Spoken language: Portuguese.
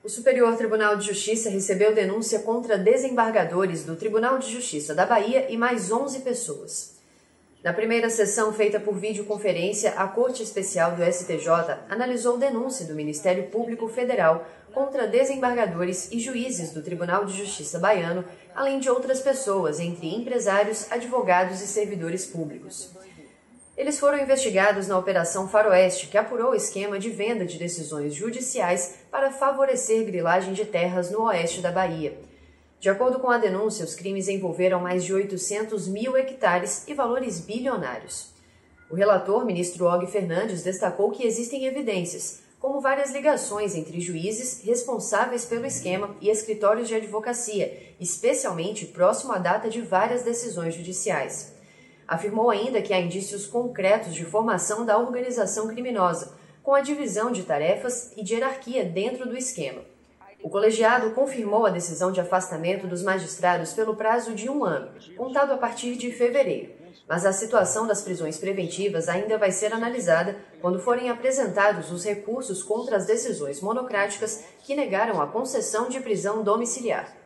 O Superior Tribunal de Justiça recebeu denúncia contra desembargadores do Tribunal de Justiça da Bahia e mais 11 pessoas. Na primeira sessão feita por videoconferência, a Corte Especial do STJ analisou denúncia do Ministério Público Federal contra desembargadores e juízes do Tribunal de Justiça baiano, além de outras pessoas, entre empresários, advogados e servidores públicos. Eles foram investigados na Operação Faroeste, que apurou o esquema de venda de decisões judiciais para favorecer grilagem de terras no oeste da Bahia. De acordo com a denúncia, os crimes envolveram mais de 800 mil hectares e valores bilionários. O relator, ministro Og Fernandes, destacou que existem evidências, como várias ligações entre juízes responsáveis pelo esquema e escritórios de advocacia, especialmente próximo à data de várias decisões judiciais. Afirmou ainda que há indícios concretos de formação da organização criminosa, com a divisão de tarefas e de hierarquia dentro do esquema. O colegiado confirmou a decisão de afastamento dos magistrados pelo prazo de 1 ano, contado a partir de fevereiro. Mas a situação das prisões preventivas ainda vai ser analisada quando forem apresentados os recursos contra as decisões monocráticas que negaram a concessão de prisão domiciliar.